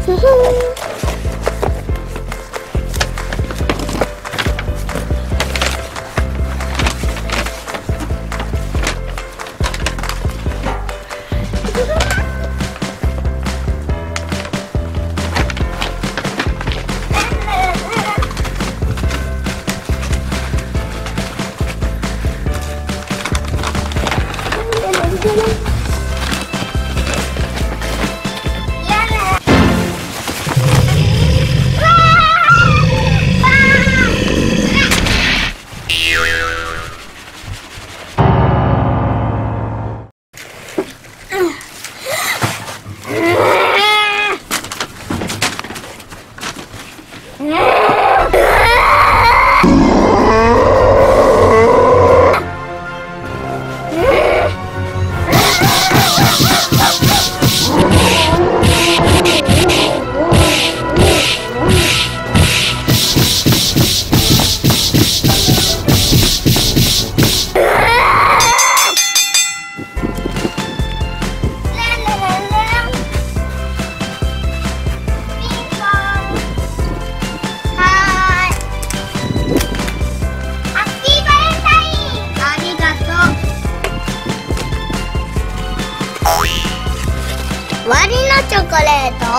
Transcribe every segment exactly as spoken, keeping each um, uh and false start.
終わりのチョコレート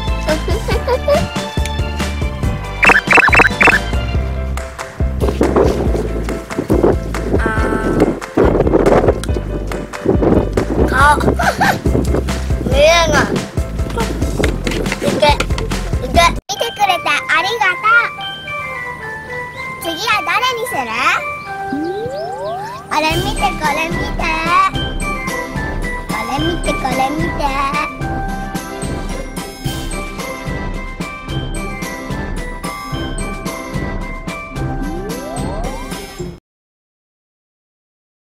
あ見えない。いけいけ。見てくれてありがとう。次は誰にする？あれ見てこれ見てこれ見てこれ見て